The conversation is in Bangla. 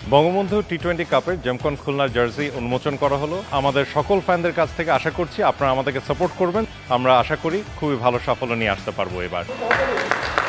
বঙ্গবন্ধু টি-20 কাপের জেমকন খুলনার জার্সি উন্মোচন করা হলো। আমাদের সকল ফ্যানদের কাছ থেকে আশা করছি আপনারা আমাদেরকে সাপোর্ট করবেন। আমরা আশা করি খুবই ভালো সাফল্য নিয়ে আসতে পারবো এবার।